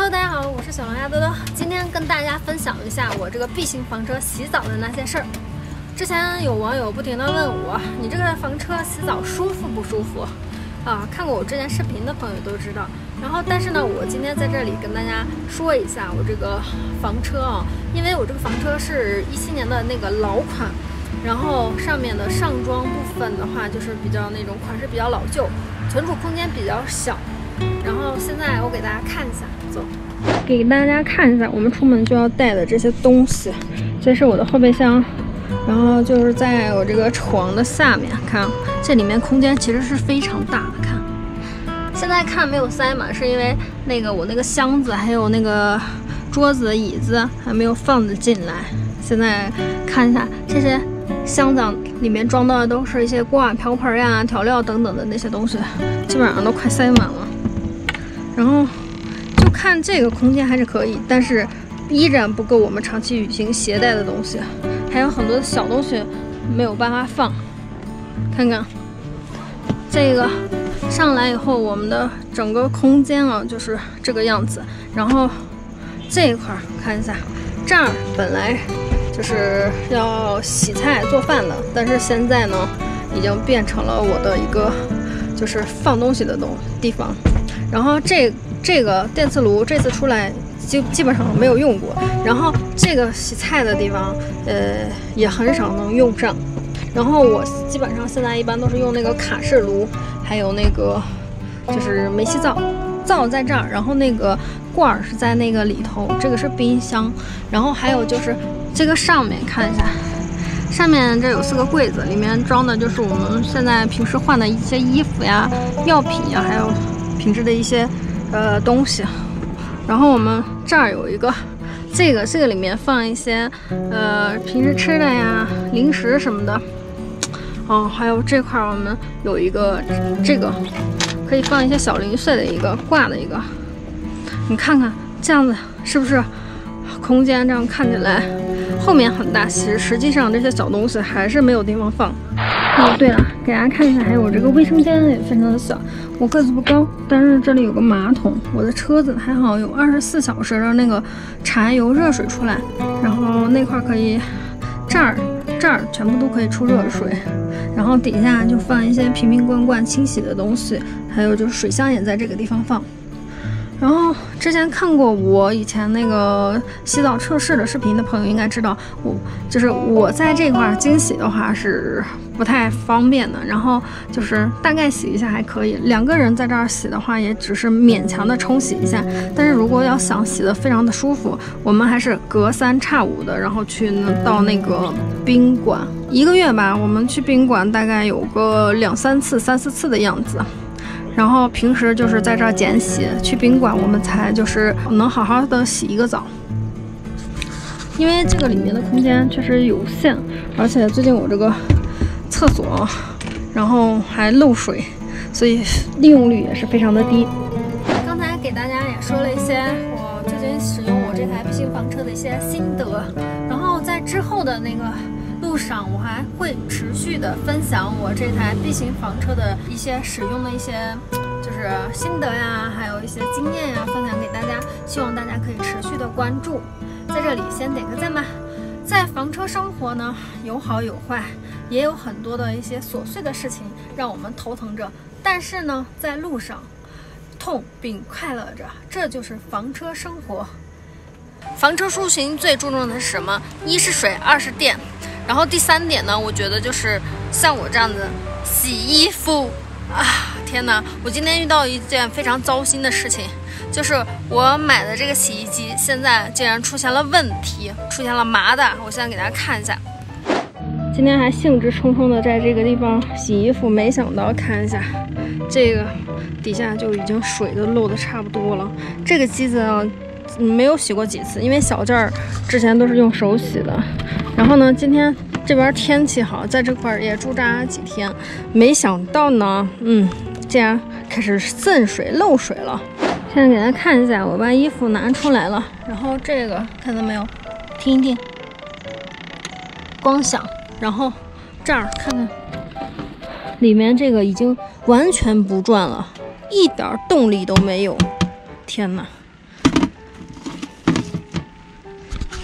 Hello， 大家好，我是小狼鸭多多，今天跟大家分享一下我这个 B 型房车洗澡的那些事儿。之前有网友不停地问我，你这个房车洗澡舒服不舒服？看过我之前视频的朋友都知道。然后，但是呢，我今天在这里跟大家说一下我这个房车啊，因为我这个房车是17年的那个老款，然后上面的上装部分的话，就是比较那种款式比较老旧，存储空间比较小。然后现在我给大家看一下，走，给大家看一下我们出门就要带的这些东西。这是我的后备箱，然后就是在我这个床的下面，看这里面空间其实是非常大的。看，现在看没有塞满，是因为那个我那个箱子还有那个桌子、椅子还没有放得进来。现在看一下这些箱子里面装的都是一些锅碗瓢盆呀、调料等等的那些东西，基本上都快塞满了。然后就看这个空间还是可以，但是依然不够我们长期旅行携带的东西，还有很多小东西没有办法放。看看这个上来以后，我们的整个空间啊就是这个样子。然后这一块看一下，这儿本来就是要洗菜做饭的，但是现在呢已经变成了我的一个就是放东西的地方。然后这个电磁炉这次出来基本上没有用过，然后这个洗菜的地方也很少能用上。然后我基本上现在一般都是用那个卡式炉，还有那个就是煤气灶在这儿，然后那个罐是在那个里头，这个是冰箱。然后还有就是这个上面看一下，上面这有4个柜子，里面装的就是我们现在平时换的一些衣服呀、药品呀，还有平时的一些东西。然后我们这儿有一个这个里面放一些平时吃的呀、零食什么的。还有这块我们有一个这个可以放一些小零碎的一个挂的一个。你看看这样子是不是空间这样看起来后面很大，实际上这些小东西还是没有地方放。对了，给大家看一下，还有这个卫生间也非常的小。我个子不高，但是这里有个马桶。我的车子还好有24小时的那个柴油热水出来，然后那块可以这儿全部都可以出热水，然后底下就放一些瓶瓶罐罐清洗的东西，还有就是水箱也在这个地方放。然后之前看过我以前那个洗澡测试的视频的朋友应该知道，我在这块精洗的话是不太方便的，然后就是大概洗一下还可以，2个人在这儿洗的话也只是勉强的冲洗一下。但是如果要想洗得非常的舒服，我们还是隔3差5的，然后去到那个宾馆，1个月吧，我们去宾馆大概有个3、4次的样子。然后平时就是在这儿简洗，去宾馆我们才就是能好好的洗一个澡。因为这个里面的空间确实有限，而且最近我这个厕所然后还漏水，所以利用率也是非常的低。刚才给大家也说了一些我最近使用我这台 B 型房车的一些心得，然后在之后的那个路上我还会持续的分享我这台 B 型房车的一些使用的一些就是心得呀，还有一些经验呀，分享给大家，希望大家可以持续的关注。在这里先点个赞吧。在房车生活呢，有好有坏，也有很多的一些琐碎的事情让我们头疼着，但是呢在路上痛并快乐着，这就是房车生活。房车出行最注重的是什么？一是水，二是电。然后第3点呢，我觉得就是像我这样子洗衣服天哪，我今天遇到一件非常糟心的事情，就是我买的这个洗衣机现在竟然出现了问题，出现了麻的。我现在给大家看一下，今天还兴致冲冲的在这个地方洗衣服，没想到看一下这个底下就已经水都漏的差不多了。这个机子啊没有洗过几次，因为小件儿之前都是用手洗的。然后呢，今天这边天气好，在这块也驻扎几天，没想到呢，竟然开始渗水漏水了。现在给大家看一下，我把衣服拿出来了，然后这个看到没有，听一听光响，然后这儿看看里面这个已经完全不转了，一点动力都没有。天哪！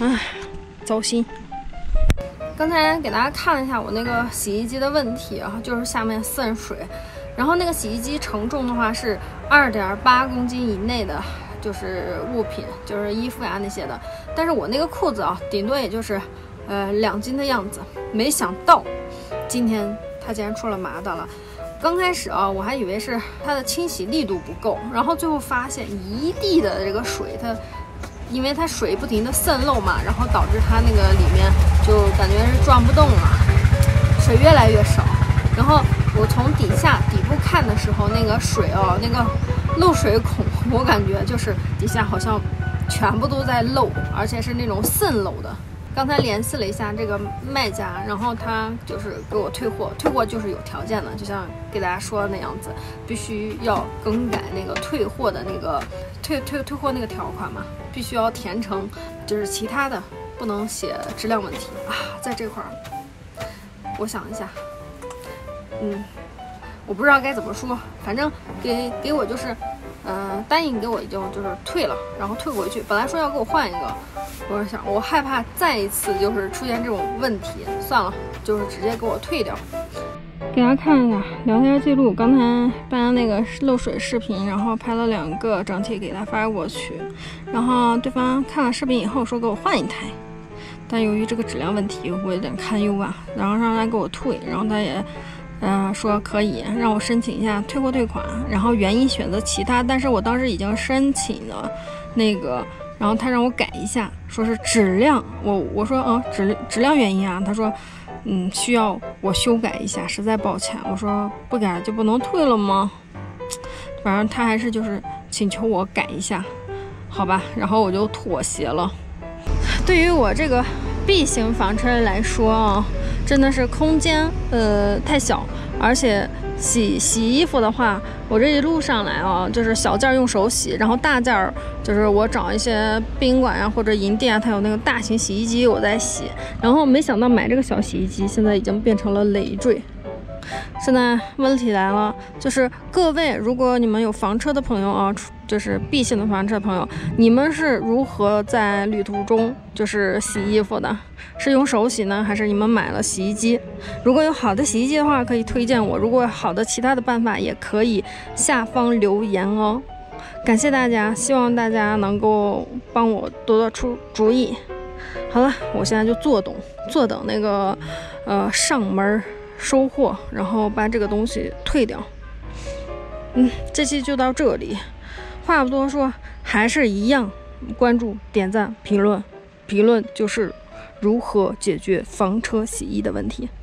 唉，糟心。刚才给大家看了一下我那个洗衣机的问题啊，就是下面渗水，然后那个洗衣机承重的话是2.8公斤以内的，就是物品，就是衣服呀那些的。但是我那个裤子啊，顶多也就是2斤的样子。没想到今天它竟然出了麻的了。刚开始啊，我还以为是它的清洗力度不够，然后最后发现一地的这个水，因为它水不停的渗漏嘛，然后导致它那个里面就感觉是转不动了，水越来越少。然后我从底部看的时候，那个水哦，那个漏水孔，我感觉就是底下好像全部都在漏，而且是那种渗漏的。刚才联系了一下这个卖家，然后他就是给我退货，退货就是有条件的，就像给大家说的那样子，必须要更改那个退货的那个退货那个条款嘛，必须要填成，就是其他的不能写质量问题啊。在这块儿，我想一下，我不知道该怎么说，反正给我就是，答应给我就是退了，然后退回去。本来说要给我换一个，我想我害怕再一次就是出现这种问题，算了，就是直接给我退掉。给大家看一下聊天记录，刚才搬那个漏水视频，然后拍了2个整体给他发过去，然后对方看了视频以后说给我换一台，但由于这个质量问题，我有点堪忧啊，然后让他给我退，然后他也说可以让我申请一下退货退款，然后原因选择其他，但是我当时已经申请了那个，然后他让我改一下，说是质量，我说质量原因啊，他说需要我修改一下，实在抱歉。我说不改就不能退了吗？反正他还是就是请求我改一下，好吧，然后我就妥协了。对于我这个 B 型房车来说啊，真的是空间太小，而且洗衣服的话，我这一路上来啊，就是小件用手洗，然后大件就是我找一些宾馆呀或者营店啊，它有那个大型洗衣机我在洗，然后没想到买这个小洗衣机现在已经变成了累赘。现在问题来了，就是各位，如果你们有房车的朋友啊，就是 B 型的房车的朋友，你们是如何在旅途中就是洗衣服的？是用手洗呢，还是你们买了洗衣机？如果有好的洗衣机的话，可以推荐我；如果有好的其他的办法，也可以下方留言哦。感谢大家，希望大家能够帮我多出主意。好了，我现在就坐等那个上门收货，然后把这个东西退掉。这期就到这里，话不多说，还是一样，关注、点赞、评论就是如何解决房车洗衣的问题。